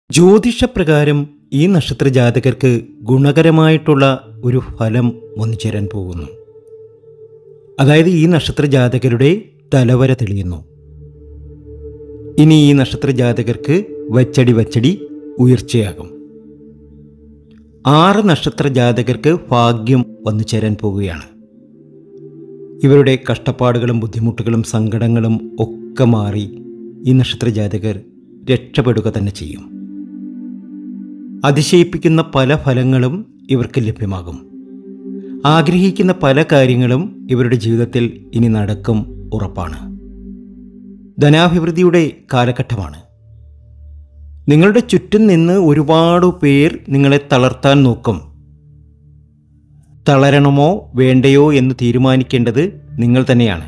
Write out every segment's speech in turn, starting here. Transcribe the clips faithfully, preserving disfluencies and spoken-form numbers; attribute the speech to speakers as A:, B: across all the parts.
A: ജ്യോതിഷപ്രകാരം ഈ നക്ഷത്ര ജാതകർക്ക് ഗുണകരമായിട്ടുള്ള ഒരു ഫലം വന്നു ചേരാൻ പോകുന്നു. അതായത് ഈ നക്ഷത്ര ജാതകരുടെ തലവര തെളിയുന്നു. ഇനി ഈ നക്ഷത്ര ജാതകർക്ക് വച്ചടി വച്ചടി ഉയർച്ചയാകും. ആറ് നക്ഷത്ര ജാതകർക്ക് ഭാഗ്യം വന്നു ചേരാൻ പോവുകയാണ്. ഇവരുടെ കഷ്ടപ്പാടുകളും ബുദ്ധിമുട്ടുകളും സങ്കടങ്ങളും ഒക്കെ മാറി ഈ നക്ഷത്ര ജാതകർ രക്ഷപ്പെടുക തന്നെ ചെയ്യും. അതിശയിപ്പിക്കുന്ന പല ഫലങ്ങളും ഇവർക്ക് ലഭ്യമാകും. ആഗ്രഹിക്കുന്ന പല കാര്യങ്ങളും ഇവരുടെ ജീവിതത്തിൽ ഇനി നടക്കും ഉറപ്പാണ്. ധനാഭിവൃദ്ധിയുടെ കാലഘട്ടമാണ്. നിങ്ങളുടെ ചുറ്റും നിന്ന് ഒരുപാട് പേർ നിങ്ങളെ തളർത്താൻ നോക്കും. തളരണമോ വേണ്ടയോ എന്ന് തീരുമാനിക്കേണ്ടത് നിങ്ങൾ തന്നെയാണ്.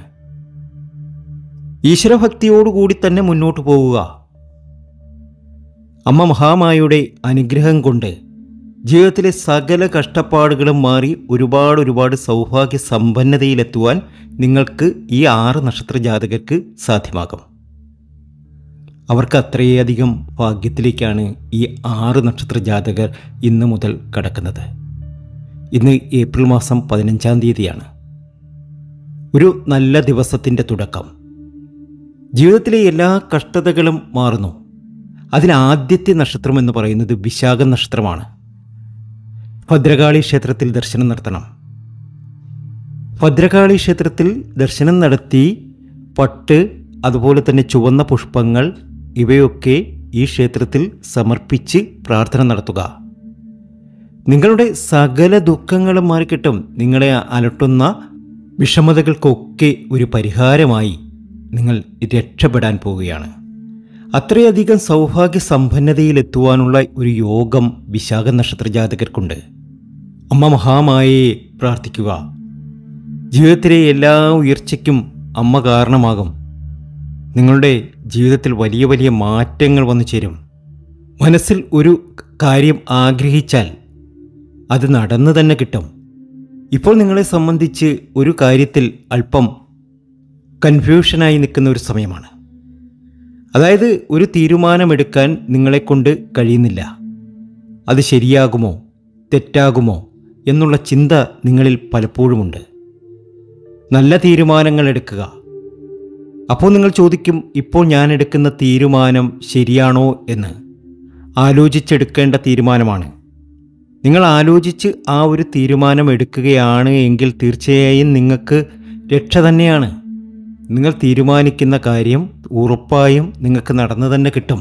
A: ഈശ്വരഭക്തിയോടുകൂടി തന്നെ മുന്നോട്ട് പോവുക. അമ്മ മഹാമായയുടെ അനുഗ്രഹം കൊണ്ട് ജീവിതത്തിലെ സകല കഷ്ടപ്പാടുകളും മാറി ഒരുപാട് ഒരുപാട് സൗഭാഗ്യ സമ്പന്നതയിലെത്തുവാൻ നിങ്ങൾക്ക് ഈ ആറ് നക്ഷത്ര ജാതകർക്ക് സാധ്യമാകും. അവർക്ക് അത്രയധികം ഭാഗ്യത്തിലേക്കാണ് ഈ ആറ് നക്ഷത്ര ജാതകർ ഇന്ന് മുതൽ കടക്കുന്നത്. ഇന്ന് ഏപ്രിൽ മാസം പതിനഞ്ചാം തീയതിയാണ്. ഒരു നല്ല ദിവസത്തിൻ്റെ തുടക്കം. ജീവിതത്തിലെ എല്ലാ കഷ്ടതകളും മാറുന്നു. അതിലാദ്യത്തെ നക്ഷത്രം എന്ന് പറയുന്നത് വിശാഖ നക്ഷത്രമാണ്. ഭദ്രകാളി ക്ഷേത്രത്തിൽ ദർശനം നടത്തണം. ഭദ്രകാളി ക്ഷേത്രത്തിൽ ദർശനം നടത്തി പട്ട്, അതുപോലെ തന്നെ ചുവന്ന പുഷ്പങ്ങൾ ഇവയൊക്കെ ഈ ക്ഷേത്രത്തിൽ സമർപ്പിച്ച് പ്രാർത്ഥന നടത്തുക. നിങ്ങളുടെ സകല ദുഃഖങ്ങളും മാറിക്കിട്ടും. നിങ്ങളെ അലട്ടുന്ന വിഷമതകൾക്കൊക്കെ ഒരു പരിഹാരമായി നിങ്ങൾ രക്ഷപ്പെടാൻ പോവുകയാണ്. അത്രയധികം സൗഭാഗ്യ സമ്പന്നതയിലെത്തുവാനുള്ള ഒരു യോഗം വിശാഖ നക്ഷത്ര ജാതകർക്കുണ്ട്. അമ്മ മഹാമായയെ പ്രാർത്ഥിക്കുക. ജീവിതത്തിലെ എല്ലാ ഉയർച്ചയ്ക്കും അമ്മ കാരണമാകും. നിങ്ങളുടെ ജീവിതത്തിൽ വലിയ വലിയ മാറ്റങ്ങൾ വന്നു ചേരും. മനസ്സിൽ ഒരു കാര്യം ആഗ്രഹിച്ചാൽ അത് നടന്നു തന്നെ കിട്ടും. ഇപ്പോൾ നിങ്ങളെ സംബന്ധിച്ച് ഒരു കാര്യത്തിൽ അല്പം കൺഫ്യൂഷനായി നിൽക്കുന്ന ഒരു സമയമാണ്. അതായത് ഒരു തീരുമാനമെടുക്കാൻ നിങ്ങളെക്കൊണ്ട് കഴിയുന്നില്ല. അത് ശരിയാകുമോ തെറ്റാകുമോ എന്നുള്ള ചിന്ത നിങ്ങളിൽ പലപ്പോഴുമുണ്ട്. നല്ല തീരുമാനങ്ങൾ എടുക്കുക. അപ്പോൾ നിങ്ങൾ ചോദിക്കും, ഇപ്പോൾ ഞാൻ എടുക്കുന്ന തീരുമാനം ശരിയാണോ എന്ന്. ആലോചിച്ചെടുക്കേണ്ട തീരുമാനമാണ്. നിങ്ങൾ ആലോചിച്ച് ആ ഒരു തീരുമാനം എടുക്കുകയാണ് എങ്കിൽ തീർച്ചയായും നിങ്ങൾക്ക് രക്ഷ തന്നെയാണ്. നിങ്ങൾ തീരുമാനിക്കുന്ന കാര്യം ഉറപ്പായും നിങ്ങൾക്ക് നടന്നു തന്നെ കിട്ടും.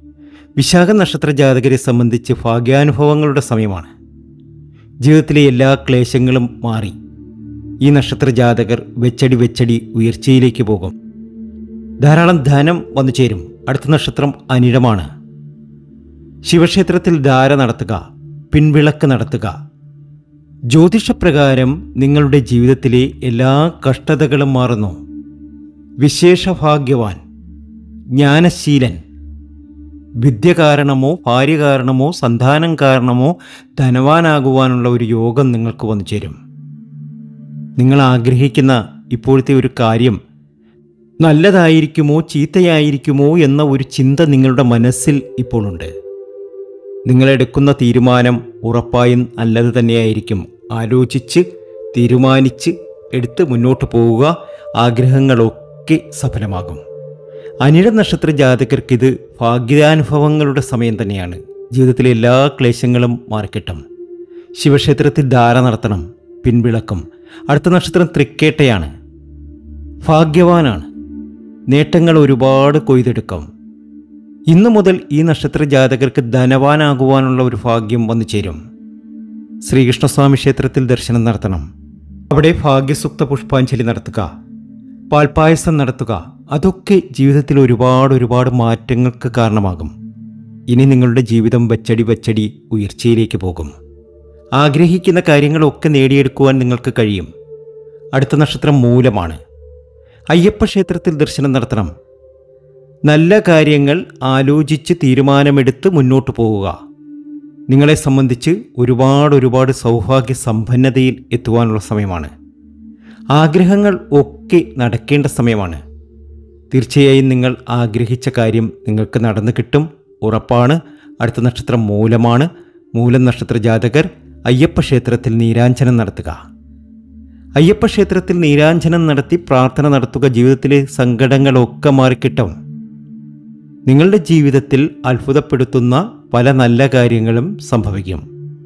A: വിശാഖ നക്ഷത്ര ജാതകരെ സംബന്ധിച്ച് ഭാഗ്യാനുഭവങ്ങളുടെ സമയമാണ്. ജീവിതത്തിലെ എല്ലാ ക്ലേശങ്ങളും മാറി ഈ നക്ഷത്ര ജാതകർ വെച്ചടി വെച്ചടി ഉയർച്ചയിലേക്ക് പോകും. ധാരാളം ധനം വന്നു ചേരും. അടുത്ത നക്ഷത്രം അനിഴമാണ്. ശിവക്ഷേത്രത്തിൽ ധാര നടത്തുക, പിൻവിളക്ക് നടത്തുക. ജ്യോതിഷപ്രകാരം നിങ്ങളുടെ ജീവിതത്തിലെ എല്ലാ കഷ്ടതകളും മാറുന്നു. വിശേഷഭാഗ്യവാൻ, ജ്ഞാനശീലൻ, വിദ്യ കാരണമോ ഭാര്യ കാരണമോ സന്താനം കാരണമോ ധനവാനാകുവാനുള്ള ഒരു യോഗം നിങ്ങൾക്ക് വന്നു ചേരും. നിങ്ങൾ ആഗ്രഹിക്കുന്ന ഇപ്പോഴത്തെ ഒരു കാര്യം നല്ലതായിരിക്കുമോ ചീത്തയായിരിക്കുമോ എന്ന ഒരു ചിന്ത നിങ്ങളുടെ മനസ്സിൽ ഇപ്പോഴുണ്ട്. നിങ്ങളെടുക്കുന്ന തീരുമാനം ഉറപ്പായും നല്ലത് തന്നെയായിരിക്കും. ആലോചിച്ച് തീരുമാനിച്ച് എടുത്ത് മുന്നോട്ട് പോവുക. ആഗ്രഹങ്ങളൊക്കെ സഫലമാകും. അനിഴ നക്ഷത്ര ജാതകർക്കിത് ഭാഗ്യാനുഭവങ്ങളുടെ സമയം തന്നെയാണ്. ജീവിതത്തിലെ എല്ലാ ക്ലേശങ്ങളും മാറിക്കിട്ടും. ശിവക്ഷേത്രത്തിൽ ധാര നടത്തണം, പിൻവിളക്കും. അടുത്ത നക്ഷത്രം തൃക്കേട്ടയാണ്. ഭാഗ്യവാനാണ്. നേട്ടങ്ങൾ ഒരുപാട് കൊയ്തെടുക്കും. ഇന്നു മുതൽ ഈ നക്ഷത്ര ജാതകർക്ക് ധനവാനാകുവാനുള്ള ഒരു ഭാഗ്യം വന്നു ചേരും. ശ്രീകൃഷ്ണസ്വാമി ക്ഷേത്രത്തിൽ ദർശനം നടത്തണം. അവിടെ ഭാഗ്യസുക്ത പുഷ്പാഞ്ജലി നടത്തുക, പാൽപ്പായസം നടത്തുക. അതൊക്കെ ജീവിതത്തിൽ ഒരുപാട് ഒരുപാട് മാറ്റങ്ങൾക്ക് കാരണമാകും. ഇനി നിങ്ങളുടെ ജീവിതം വച്ചടി വച്ചടി ഉയർച്ചയിലേക്ക് പോകും. ആഗ്രഹിക്കുന്ന കാര്യങ്ങളൊക്കെ നേടിയെടുക്കുവാൻ നിങ്ങൾക്ക് കഴിയും. അടുത്ത നക്ഷത്രം മൂലമാണ്. അയ്യപ്പ ക്ഷേത്രത്തിൽ ദർശനം നടത്തണം. നല്ല കാര്യങ്ങൾ ആലോചിച്ച് തീരുമാനമെടുത്ത് മുന്നോട്ട് പോവുക. നിങ്ങളെ സംബന്ധിച്ച് ഒരുപാട് ഒരുപാട് സൗഭാഗ്യ സമ്പന്നതയിൽ എത്തുവാനുള്ള സമയമാണ്. ആഗ്രഹങ്ങൾ ഒക്കെ നടക്കേണ്ട സമയമാണ്. തീർച്ചയായും നിങ്ങൾ ആഗ്രഹിച്ച കാര്യം നിങ്ങൾക്ക് നടന്നു കിട്ടും. ഉറപ്പാണ്. അടുത്ത നക്ഷത്രം മൂലമാണ്. മൂലം നക്ഷത്ര ജാതകർ അയ്യപ്പ ക്ഷേത്രത്തിൽ നീരാഞ്ജനം നടത്തുക. അയ്യപ്പ ക്ഷേത്രത്തിൽ നീരാഞ്ജനം നടത്തി പ്രാർത്ഥന നടത്തുക. ജീവിതത്തിലെ സങ്കടങ്ങളൊക്കെ മാറിക്കിട്ടും. നിങ്ങളുടെ ജീവിതത്തിൽ അത്ഭുതപ്പെടുത്തുന്ന പല നല്ല കാര്യങ്ങളും സംഭവിക്കും.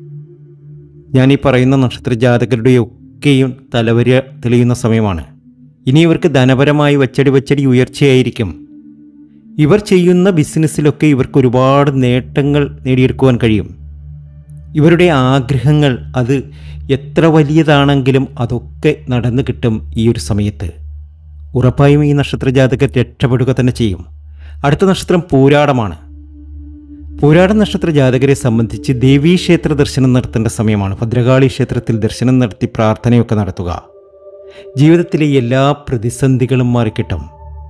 A: ഞാൻ ഈ പറയുന്ന നക്ഷത്ര ജാതകരുടെയൊക്കെയും തലവര തെളിയുന്ന സമയമാണ്. ഇനി ഇവർക്ക് ധനപരമായി വച്ചടി വച്ചടി ഉയർച്ചയായിരിക്കും. ഇവർ ചെയ്യുന്ന ബിസിനസ്സിലൊക്കെ ഇവർക്ക് ഒരുപാട് നേട്ടങ്ങൾ നേടിയെടുക്കുവാൻ കഴിയും. ഇവരുടെ ആഗ്രഹങ്ങൾ അത് എത്ര വലിയതാണെങ്കിലും അതൊക്കെ നടന്നു കിട്ടും ഈ ഒരു സമയത്ത്. ഉറപ്പായും ഈ നക്ഷത്ര ജാതകർ രക്ഷപ്പെടുക തന്നെ ചെയ്യും. അടുത്ത നക്ഷത്രം പൂരാടമാണ്. പൂരാട നക്ഷത്ര ജാതകരെ സംബന്ധിച്ച് ദേവീക്ഷേത്ര ദർശനം നടത്തേണ്ട സമയമാണ്. ഭദ്രകാളി ക്ഷേത്രത്തിൽ ദർശനം നടത്തി പ്രാർത്ഥനയൊക്കെ നടത്തുക. ജീവിതത്തിലെ എല്ലാ പ്രതിസന്ധികളും മാറിക്കിട്ടും.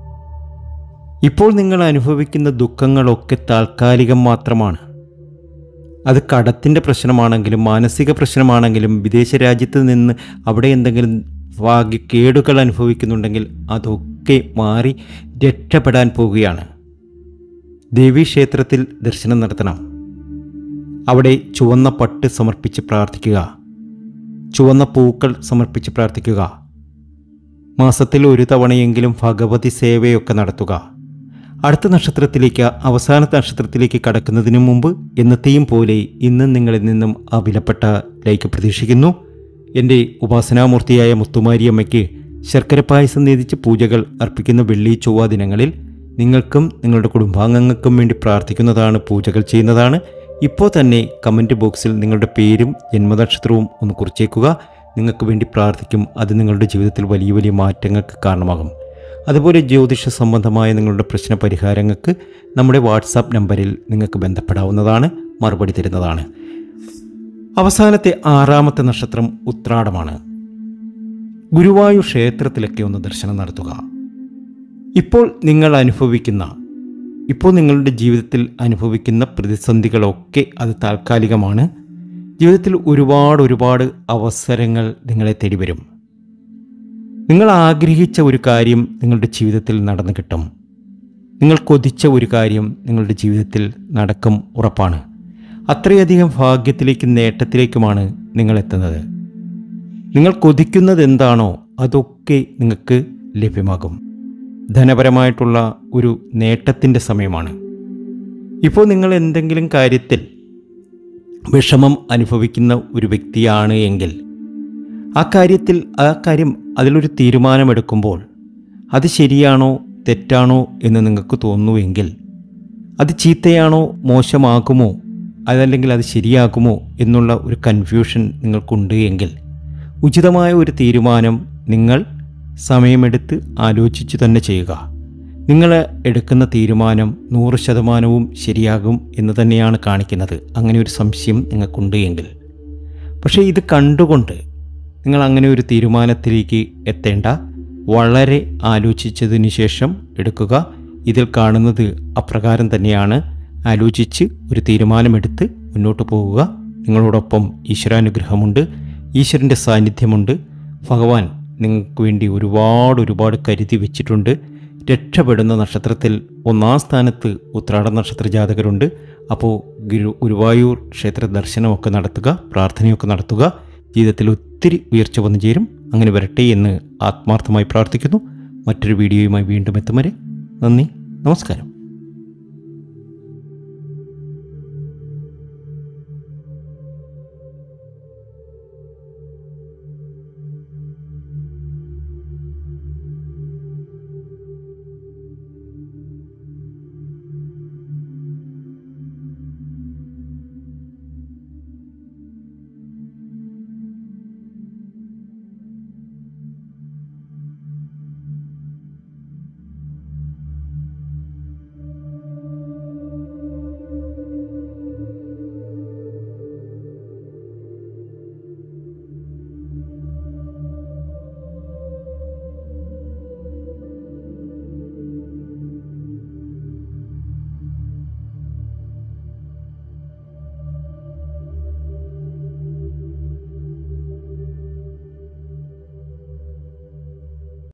A: ഇപ്പോൾ നിങ്ങൾ അനുഭവിക്കുന്ന ദുഃഖങ്ങളൊക്കെ താൽക്കാലികം മാത്രമാണ്. അത് കടത്തിൻ്റെ പ്രശ്നമാണെങ്കിലും മാനസിക പ്രശ്നമാണെങ്കിലും വിദേശ രാജ്യത്ത് നിന്ന് അവിടെ എന്തെങ്കിലും ഭാഗ്യക്കേടുകൾ അനുഭവിക്കുന്നുണ്ടെങ്കിൽ അതൊക്കെ മാറി രക്ഷപ്പെടാൻ പോവുകയാണ്. ദേവീക്ഷേത്രത്തിൽ ദർശനം നടത്തണം. അവിടെ ചുവന്ന പട്ട് സമർപ്പിച്ച് പ്രാർത്ഥിക്കുക. ചുവന്ന പൂക്കൾ സമർപ്പിച്ച് പ്രാർത്ഥിക്കുക. മാസത്തിൽ ഒരു തവണയെങ്കിലും ഭഗവതി സേവയൊക്കെ നടത്തുക. അടുത്ത നക്ഷത്രത്തിലേക്ക്, അവസാന നക്ഷത്രത്തിലേക്ക് കടക്കുന്നതിന് മുമ്പ് എന്നത്തെയും പോലെ ഇന്നും നിങ്ങളിൽ നിന്നും ആ വിലപ്പെട്ട ലൈക്ക് പ്രതീക്ഷിക്കുന്നു. എൻ്റെ ഉപാസനാമൂർത്തിയായ മുത്തുമാരിയമ്മയ്ക്ക് ശർക്കര പായസം നേദിച്ച് പൂജകൾ അർപ്പിക്കുന്ന വെള്ളി ചൊവ്വ ദിനങ്ങളിൽ നിങ്ങൾക്കും നിങ്ങളുടെ കുടുംബാംഗങ്ങൾക്കും വേണ്ടി പ്രാർത്ഥിക്കുന്നതാണ്, പൂജകൾ ചെയ്യുന്നതാണ്. ഇപ്പോൾ തന്നെ കമൻറ്റ് ബോക്സിൽ നിങ്ങളുടെ പേരും ജന്മനക്ഷത്രവും ഒന്ന് കുറിച്ചേക്കുക. നിങ്ങൾക്ക് വേണ്ടി പ്രാർത്ഥിക്കും. അത് നിങ്ങളുടെ ജീവിതത്തിൽ വലിയ വലിയ മാറ്റങ്ങൾക്ക് കാരണമാകും. അതുപോലെ ജ്യോതിഷ സംബന്ധമായ നിങ്ങളുടെ പ്രശ്ന പരിഹാരങ്ങൾക്ക് നമ്മുടെ വാട്സാപ്പ് നമ്പറിൽ നിങ്ങൾക്ക് ബന്ധപ്പെടാവുന്നതാണ്, മറുപടി തരുന്നതാണ്. അവസാനത്തെ ആറാമത്തെ നക്ഷത്രം ഉത്രാടമാണ്. ഗുരുവായൂർ ക്ഷേത്രത്തിലൊക്കെ ഒന്ന് ദർശനം നടത്തുക. ഇപ്പോൾ നിങ്ങൾ അനുഭവിക്കുന്ന ഇപ്പോൾ നിങ്ങളുടെ ജീവിതത്തിൽ അനുഭവിക്കുന്ന പ്രതിസന്ധികളൊക്കെ അത് താൽക്കാലികമാണ്. ജീവിതത്തിൽ ഒരുപാട് ഒരുപാട് അവസരങ്ങൾ നിങ്ങളെ തേടി വരും. നിങ്ങൾ ആഗ്രഹിച്ച ഒരു കാര്യം നിങ്ങളുടെ ജീവിതത്തിൽ നടന്നു കിട്ടും. നിങ്ങൾ കൊതിച്ച ഒരു കാര്യം നിങ്ങളുടെ ജീവിതത്തിൽ നടക്കും, ഉറപ്പാണ്. അത്രയധികം ഭാഗ്യത്തിലേക്കും നേട്ടത്തിലേക്കുമാണ് നിങ്ങൾ എത്തുന്നത്. നിങ്ങൾ കൊതിക്കുന്നത് എന്താണോ അതൊക്കെ നിങ്ങൾക്ക് ലഭ്യമാകും. ധനപരമായിട്ടുള്ള ഒരു നേട്ടത്തിൻ്റെ സമയമാണ്. ഇപ്പോൾ നിങ്ങൾ എന്തെങ്കിലും കാര്യത്തിൽ വിഷമം അനുഭവിക്കുന്ന ഒരു വ്യക്തിയാണ് എങ്കിൽ ആ കാര്യത്തിൽ ആ കാര്യം അതിലൊരു തീരുമാനമെടുക്കുമ്പോൾ അത് ശരിയാണോ തെറ്റാണോ എന്ന് നിങ്ങൾക്ക് തോന്നുന്നുവെങ്കിൽ, അത് ചീത്തയാണോ മോശമാകുമോ അതല്ലെങ്കിൽ അത് ശരിയാകുമോ എന്നുള്ള ഒരു കൺഫ്യൂഷൻ നിങ്ങൾക്കുണ്ട് എങ്കിൽ ഉചിതമായ ഒരു തീരുമാനം നിങ്ങൾ സമയമെടുത്ത് ആലോചിച്ച് തന്നെ ചെയ്യുക. നിങ്ങൾ എടുക്കുന്ന തീരുമാനം നൂറ് ശതമാനവും ശരിയാകും എന്ന് തന്നെയാണ് കാണിക്കുന്നത്. അങ്ങനെ ഒരു സംശയം നിങ്ങൾക്കുണ്ട് എങ്കിൽ, പക്ഷേ ഇത് കണ്ടുകൊണ്ട് നിങ്ങൾ അങ്ങനെ ഒരു തീരുമാനത്തിലേക്ക് എത്തേണ്ട. വളരെ ആലോചിച്ചതിന് ശേഷം എടുക്കുക. ഇതിൽ കാണുന്നത് അപ്രകാരം തന്നെയാണ്. ആലോചിച്ച് ഒരു തീരുമാനമെടുത്ത് മുന്നോട്ട് പോകുക. നിങ്ങളോടൊപ്പം ഈശ്വരാനുഗ്രഹമുണ്ട്, ഈശ്വരൻ്റെ സാന്നിധ്യമുണ്ട്. ഭഗവാൻ നിങ്ങൾക്ക് വേണ്ടി ഒരുപാട് ഒരുപാട് കരുതി വെച്ചിട്ടുണ്ട്. രക്ഷപ്പെടുന്ന നക്ഷത്രത്തിൽ ഒന്നാം സ്ഥാനത്ത് ഉത്രാട നക്ഷത്ര ജാതകരുണ്ട്. അപ്പോൾ ഗുരു ഗുരുവായൂർ ക്ഷേത്ര ദർശനമൊക്കെ നടത്തുക, പ്രാർത്ഥനയൊക്കെ നടത്തുക. ജീവിതത്തിൽ ഒത്തിരി ഉയർച്ച വന്നു ചേരും. അങ്ങനെ വരട്ടെ എന്ന് ആത്മാർത്ഥമായി പ്രാർത്ഥിക്കുന്നു. മറ്റൊരു വീഡിയോയുമായി വീണ്ടും എത്തും വരെ നന്ദി, നമസ്കാരം.